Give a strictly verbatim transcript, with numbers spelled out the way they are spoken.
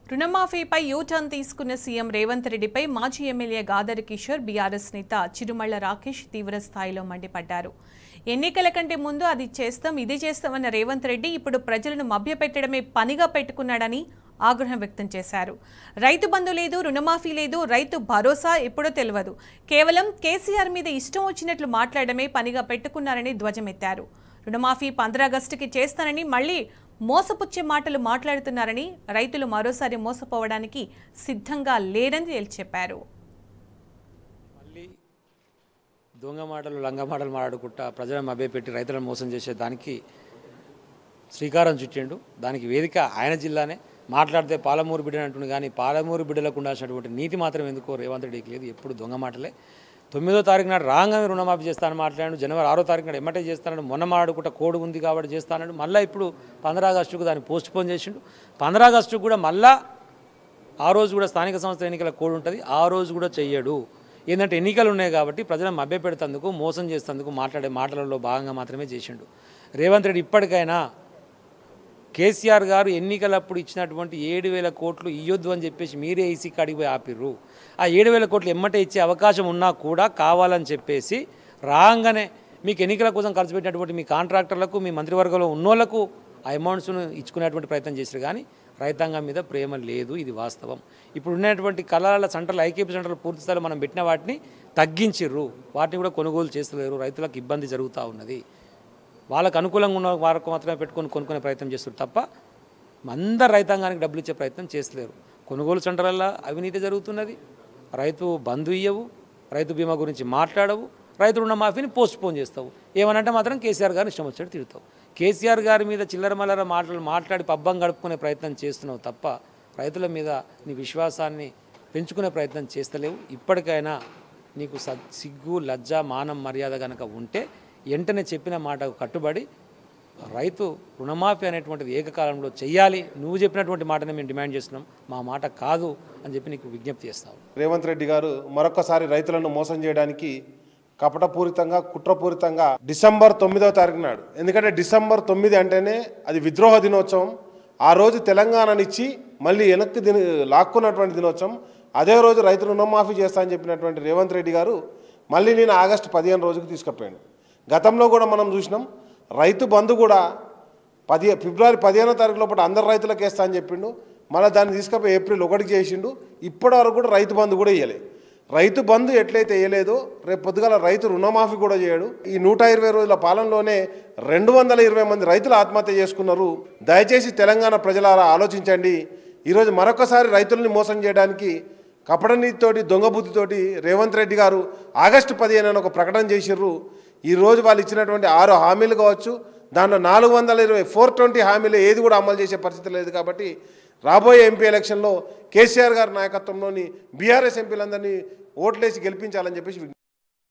రుణమాఫీపై U-turn తీసుకున్న CM Revanth రెడ్డిపై మాజీ ఎమ్మెల్యే గాదర్ కిషోర్ బీఆర్ఎస్ నేత చిరుమళ్ల రాకేష్ తీవ్ర స్థాయిలో మండిపడ్డారు. ఎన్నికల కంటే ముందు అది చేస్తాం ఇది చేస్తామన్న రేవంత్ రెడ్డి ఇప్పుడు ప్రజలను మభ్యపెట్టడమే పనిగా పెట్టుకున్నాడని ఆగ్రహం వ్యక్తం చేశారు. రైతు బంధు లేదు, రుణమాఫీ లేదు, రైతు భరోసా ఎప్పుడో తెలియదు, కేవలం కేసీఆర్ మీద ఇష్టం వచ్చినట్లు మాట్లాడమే పనిగా పెట్టుకున్నారని ధ్వజమెత్తారు. రుణమాఫీ పంద్రాగస్టుకి చేస్తానని మళ్లీ మోసపుచ్చే మాటలు మాట్లాడుతున్నారని, రైతులు మరోసారి మోసపోవడానికి సిద్ధంగా లేరని తేల్చెప్పారు. మళ్ళీ దొంగ మాటలు లంగ మాటలు మాట్లాడుకుంటా ప్రజలను మభ్యపెట్టి రైతులను మోసం చేసే దానికి శ్రీకారం చుట్టిండు. దానికి వేదిక ఆయన జిల్లానే. మాట్లాడితే పాలమూరు బిడ్డ అంటుంది, కానీ పాలమూరు బిడ్డలకు ఉండాల్సినటువంటి నీతి మాత్రం ఎందుకో రేవంత్ రెడ్డికి లేదు. ఎప్పుడు దొంగ మాటలే. తొమ్మిదో తారీఖు నాడు రాగానే రుణమాఫీ చేస్తానని మాట్లాడాడు. జనవరి ఆరో తారీఖు నాడు ఎమ్మటే చేస్తానని, మొన్న మాడుకుంటా కోడ్ ఉంది కాబట్టి చేస్తానని, మళ్ళీ ఇప్పుడు పంద్రా ఆగస్టుకు దాన్ని పోస్ట్ పోన్ చేసిండు. పంద్రా ఆగస్టుకు కూడా మళ్ళా ఆ రోజు కూడా స్థానిక సంస్థల ఎన్నికల కోడ్ ఉంటుంది, ఆ రోజు కూడా చెయ్యడు. ఏంటంటే ఎన్నికలు ఉన్నాయి కాబట్టి ప్రజలను మభ్యపెడుతందుకు, మోసం చేసేందుకు మాట్లాడే మాటలలో భాగంగా మాత్రమే చేసిండు. రేవంత్ రెడ్డి ఇప్పటికైనా కేసీఆర్ గారు ఎన్నికలప్పుడు ఇచ్చినటువంటి ఏడు వేల కోట్లు ఇయ్యొద్దు అని చెప్పేసి మీరే ఈసీ కాడికి పోయి ఆపిర్రు. ఆ ఏడు వేల కోట్లు ఎమ్మటే ఇచ్చే అవకాశం ఉన్నా కూడా కావాలని చెప్పేసి రాగానే మీకు ఎన్నికల కోసం ఖర్చు పెట్టినటువంటి మీ కాంట్రాక్టర్లకు, మీ మంత్రివర్గంలో ఉన్నోళ్లకు ఆ అమౌంట్స్ను ఇచ్చుకునేటువంటి ప్రయత్నం చేశారు. కానీ రైతాంగం మీద ప్రేమ లేదు, ఇది వాస్తవం. ఇప్పుడు ఉన్నటువంటి కళాల సెంటర్లు, ఐకేపీ సెంటర్లు పూర్తి స్థాయిలో మనం పెట్టిన వాటిని తగ్గించిర్రు, వాటిని కూడా కొనుగోలు చేస్తలేరు. రైతులకు ఇబ్బంది జరుగుతూ ఉన్నది. వాళ్ళకు అనుకూలంగా ఉన్న వారికి మాత్రమే పెట్టుకొని కొనుక్కునే ప్రయత్నం చేస్తారు తప్ప అందరు రైతాంగానికి డబ్బులు ఇచ్చే ప్రయత్నం చేస్తలేరు. కొనుగోలు సెంటర్లలో అవినీతి జరుగుతున్నది. రైతు బంధు ఇయ్యవు, రైతు బీమా గురించి మాట్లాడవు, రైతు రుణమాఫీని పోస్ట్ పోన్ చేస్తావు. ఏమనంటే మాత్రం కేసీఆర్ గారిని ఇష్టం వచ్చేట్టు తిడతావు. కేసీఆర్ గారి మీద చిల్లర మల్లర మాటలు మాట్లాడి పబ్బం గడుపుకునే ప్రయత్నం చేస్తున్నావు తప్ప రైతుల మీద నీ విశ్వాసాన్ని పెంచుకునే ప్రయత్నం చేస్తలేవు. ఇప్పటికైనా నీకు సిగ్గు, లజ్జ, మానం, మర్యాద కనుక ఉంటే వెంటనే చెప్పిన మాటకు కట్టుబడి రైతు రుణమాఫీ అనేటువంటిది ఏకకాలంలో చెయ్యాలి. నువ్వు చెప్పినటువంటి మాటనే మేము డిమాండ్ చేస్తున్నాం, మా మాట కాదు అని చెప్పి నీకు విజ్ఞప్తి చేస్తావు. రేవంత్ రెడ్డి గారు మరొకసారి రైతులను మోసం చేయడానికి కపటపూరితంగా, కుట్రపూరితంగా డిసెంబర్ తొమ్మిదవ తారీఖు నాడు, ఎందుకంటే డిసెంబర్ తొమ్మిది అంటేనే అది విద్రోహ దినోత్సవం. ఆ రోజు తెలంగాణనిచ్చి మళ్ళీ వెనక్కి దిన లాక్కున్నటువంటి దినోత్సవం. అదే రోజు రైతు రుణమాఫీ చేస్తా అని చెప్పినటువంటి రేవంత్ రెడ్డి గారు మళ్ళీ నేను ఆగస్టు పదిహేను రోజుకు తీసుకుపోయాడు. గతంలో కూడా మనం చూసినాం, రైతు బంధు కూడా పది ఫిబ్రవరి పదిహేనో తారీఖు లోపల అందరు రైతులకు వేస్తా అని చెప్పిండు. మళ్ళీ దాన్ని తీసుకుపోయి ఏప్రిల్ ఒకటికి చేసిండు. ఇప్పటి వరకు కూడా రైతు బంధు కూడా వేయలే. రైతు బంధు ఎట్లయితే వేయలేదో రేపు పొద్దుగాల రైతు రుణమాఫీ కూడా చేయడు. ఈ నూట ఇరవై రోజుల పాలనలోనే రెండు వందల ఇరవై మంది రైతులు ఆత్మహత్య చేసుకున్నారు. దయచేసి తెలంగాణ ప్రజలారా ఆలోచించండి. ఈరోజు మరొకసారి రైతుల్ని మోసం చేయడానికి కపటనీతితోటి, దొంగ బుద్ధితోటి రేవంత్ రెడ్డి గారు ఆగస్టు పదిహేను అని ఒక ప్రకటన చేసిర్రు. ఈరోజు వాళ్ళు ఇచ్చినటువంటి ఆరు హామీలు కావచ్చు, దాంట్లో నాలుగు వందల ఇరవై ఫోర్ ట్వంటీ హామీలు ఏది కూడా అమలు చేసే పరిస్థితి లేదు. కాబట్టి రాబోయే ఎంపీ ఎలక్షన్లో కేసీఆర్ గారి నాయకత్వంలోని బీఆర్ఎస్ ఎంపీలందరినీ ఓట్లేసి గెలిపించాలని చెప్పేసి